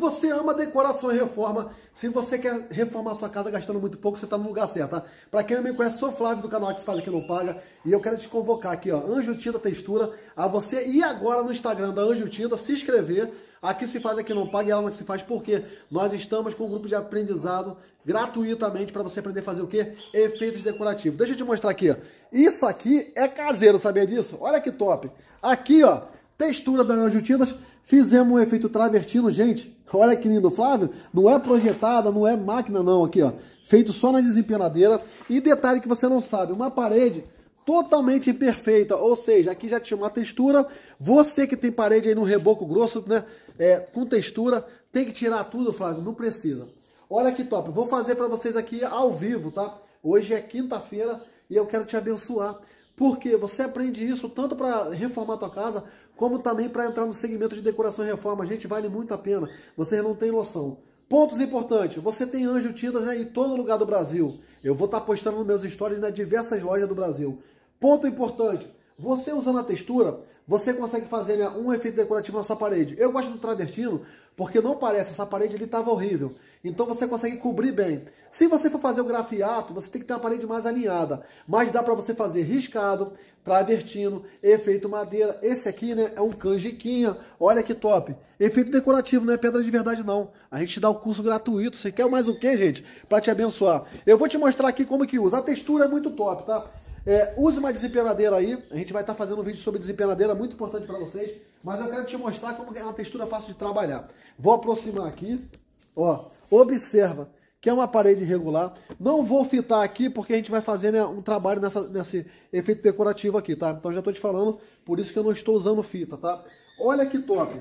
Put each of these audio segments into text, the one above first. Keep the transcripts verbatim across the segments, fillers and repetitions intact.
você ama decoração e reforma, se você quer reformar sua casa gastando muito pouco, você está no lugar certo, tá? Para quem não me conhece, sou Flávio do canal que se faz aqui não paga, e eu quero te convocar aqui, ó, Anjo Tinta Textura, a você ir agora no Instagram da Anjo Tinta, se inscrever. Aqui se faz, aqui não paga, e ela não se faz, porque nós estamos com um grupo de aprendizado gratuitamente para você aprender a fazer o quê? Efeitos decorativos. Deixa eu te mostrar aqui, ó. Isso aqui é caseiro, sabia disso? Olha que top. Aqui, ó, textura da Anjo Tintas, fizemos um efeito travertino, gente. Olha que lindo, Flávio. Não é projetada, não é máquina não, aqui, ó. Feito só na desempenadeira. E detalhe que você não sabe, uma parede totalmente imperfeita, ou seja, aqui já tinha uma textura. Você que tem parede aí no reboco grosso, né, é, com textura, tem que tirar tudo, Flávio, não precisa. Olha que top, vou fazer para vocês aqui ao vivo, tá? Hoje é quinta-feira e eu quero te abençoar, porque você aprende isso tanto para reformar a tua casa, como também para entrar no segmento de decoração e reforma. Gente, vale muito a pena, vocês não têm noção. Pontos importantes, você tem Anjo Tintas, né, em todo lugar do Brasil. Eu vou estar postando nos meus stories nas diversas lojas do Brasil. Ponto importante, você usando a textura, você consegue fazer, né, um efeito decorativo na sua parede. Eu gosto do travertino, porque não parece, essa parede ali estava horrível. Então você consegue cobrir bem. Se você for fazer o grafiato, você tem que ter uma parede mais alinhada. Mas dá para você fazer riscado, travertino, efeito madeira. Esse aqui, né, é um canjiquinha. Olha que top. Efeito decorativo, não é pedra de verdade não. A gente dá o curso gratuito. Você quer mais o quê, gente? Para te abençoar. Eu vou te mostrar aqui como que usa. A textura é muito top, tá? É, use uma desempenadeira aí. A gente vai estar fazendo um vídeo sobre desempenadeira, muito importante para vocês. Mas eu quero te mostrar como é uma textura fácil de trabalhar. Vou aproximar aqui. Ó, observa que é uma parede irregular. Não vou fitar aqui porque a gente vai fazer, né, um trabalho nessa, nesse efeito decorativo aqui, tá? Então já estou te falando, por isso que eu não estou usando fita, tá? Olha que top.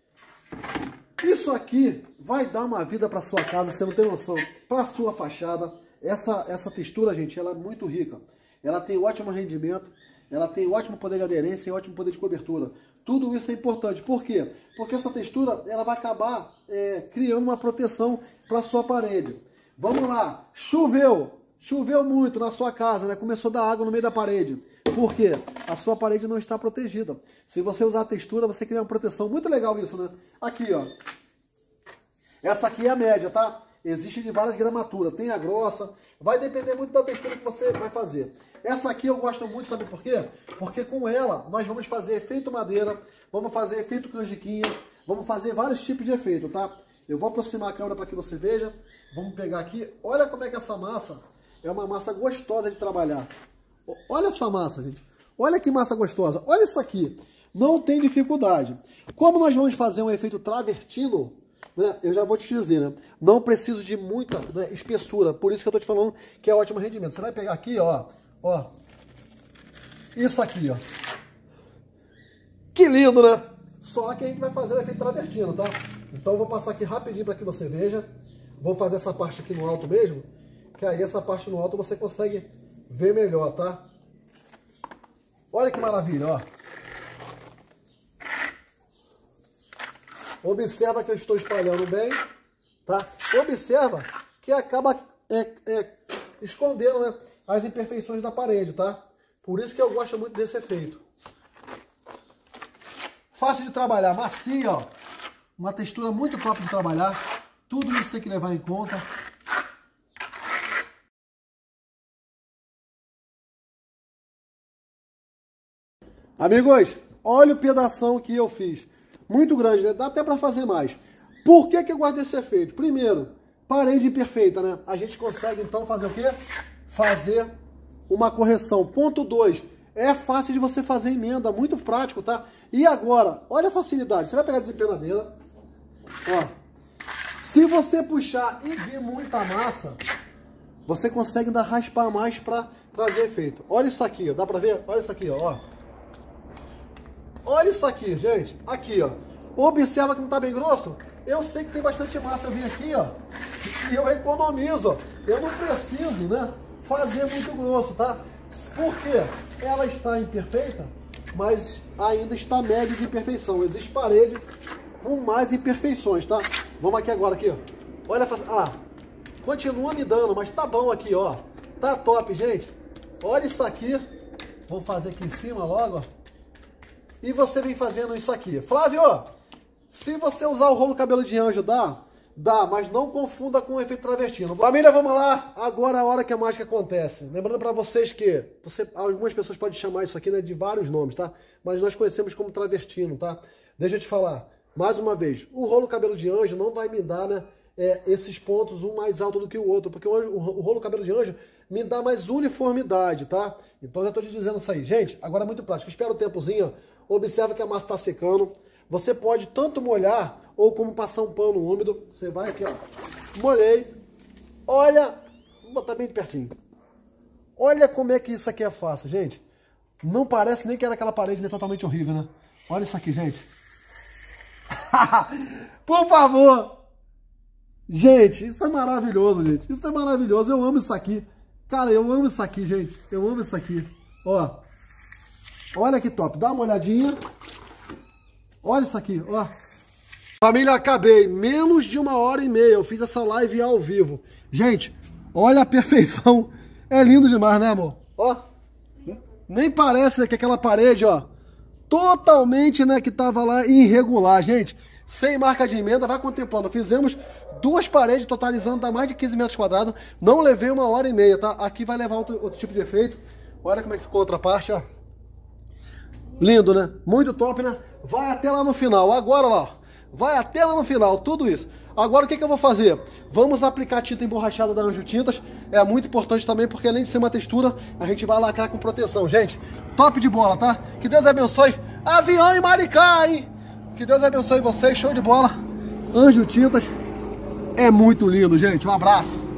Isso aqui vai dar uma vida para sua casa, você não tem noção. Para sua fachada, essa, essa textura, gente, ela é muito rica. Ela tem ótimo rendimento, ela tem ótimo poder de aderência e ótimo poder de cobertura. Tudo isso é importante. Por quê? Porque essa textura ela vai acabar é, criando uma proteção para a sua parede. Vamos lá. Choveu. Choveu muito na sua casa, né? Começou a dar água no meio da parede. Por quê? A sua parede não está protegida. Se você usar a textura, você cria uma proteção. Muito legal isso, né? Aqui, ó. Essa aqui é a média, tá? Existe de várias gramaturas. Tem a grossa. Vai depender muito da textura que você vai fazer. Essa aqui eu gosto muito, sabe por quê? Porque com ela nós vamos fazer efeito madeira, vamos fazer efeito canjiquinha, vamos fazer vários tipos de efeito, tá? Eu vou aproximar a câmera para que você veja. Vamos pegar aqui. Olha como é que essa massa é uma massa gostosa de trabalhar. Olha essa massa, gente. Olha que massa gostosa. Olha isso aqui. Não tem dificuldade. Como nós vamos fazer um efeito travertino, né, eu já vou te dizer, né? Não preciso de muita, né, espessura. Por isso que eu estou te falando que é ótimo rendimento. Você vai pegar aqui, ó. Ó, isso aqui, ó. Que lindo, né? Só que a gente vai fazer o efeito travertino, tá? Então eu vou passar aqui rapidinho para que você veja. Vou fazer essa parte aqui no alto mesmo, que aí essa parte no alto você consegue ver melhor, tá? Olha que maravilha, ó. Observa que eu estou espalhando bem, tá? Observa que acaba é, é, escondendo, né, as imperfeições da parede, tá? Por isso que eu gosto muito desse efeito. Fácil de trabalhar, macia, ó. Uma textura muito top de trabalhar. Tudo isso tem que levar em conta. Amigos, olha o pedação que eu fiz. Muito grande, né? Dá até para fazer mais. Por que que eu gosto desse efeito? Primeiro, parede imperfeita, né? A gente consegue então fazer o quê? Fazer uma correção. Ponto dois. É fácil de você fazer emenda, muito prático, tá? E agora, olha a facilidade. Você vai pegar a desempenadeira. Ó. Se você puxar e vir muita massa, você consegue ainda raspar mais para trazer efeito. Olha isso aqui, ó. Dá pra ver? Olha isso aqui, ó. Olha isso aqui, gente. Aqui, ó. Observa que não tá bem grosso? Eu sei que tem bastante massa. Eu vim aqui, ó. E eu economizo, ó. Eu não preciso, né, fazer muito grosso, tá? Por quê? Ela está imperfeita, mas ainda está médio de imperfeição. Existe parede com mais imperfeições, tá? Vamos aqui agora, aqui, ó. Olha, ah, continua me dando, mas tá bom aqui, ó. Tá top, gente. Olha isso aqui. Vou fazer aqui em cima logo, ó. E você vem fazendo isso aqui. Flávio, Se você usar o rolo cabelo de anjo, dá? Dá, mas não confunda com o efeito travertino. Família, vamos lá. Agora é a hora que a mágica acontece. Lembrando para vocês que você, algumas pessoas podem chamar isso aqui, né, de vários nomes, tá? Mas nós conhecemos como travertino, tá? Deixa eu te falar, mais uma vez, o rolo cabelo de anjo não vai me dar, né, é, esses pontos um mais alto do que o outro, porque o, anjo, o rolo cabelo de anjo me dá mais uniformidade, tá? Então já tô te dizendo isso aí. Gente, agora é muito prático. Espera um tempozinho, observa que a massa tá secando. Você pode tanto molhar ou como passar um pano úmido. Você vai aqui, ó. Molhei. Olha, vou botar bem pertinho. Olha como é que isso aqui é fácil, gente. Não parece nem que era aquela parede, né, totalmente horrível, né? Olha isso aqui, gente. Por favor. Gente, isso é maravilhoso, gente. Isso é maravilhoso. Eu amo isso aqui. Cara, eu amo isso aqui, gente. Eu amo isso aqui. Ó. Olha que top. Dá uma olhadinha. Olha isso aqui, ó. Família, acabei. Menos de uma hora e meia. Eu fiz essa live ao vivo. Gente, olha a perfeição. É lindo demais, né, amor? Ó. Nem parece, né, que aquela parede, ó, totalmente, né, que tava lá irregular, gente. Sem marca de emenda, vai contemplando. Fizemos duas paredes, totalizando dá mais de quinze metros quadrados. Não levei uma hora e meia, tá? Aqui vai levar outro, outro tipo de efeito. Olha como é que ficou a outra parte, ó. Lindo, né? Muito top, né? Vai até lá no final. Agora, lá, ó. Vai até lá no final, tudo isso. Agora, o que que eu vou fazer? Vamos aplicar tinta emborrachada da Anjo Tintas. É muito importante também, porque além de ser uma textura, a gente vai lacrar com proteção. Gente, top de bola, tá? Que Deus abençoe Avião e Maricá, hein? Que Deus abençoe vocês, show de bola. Anjo Tintas é muito lindo, gente. Um abraço.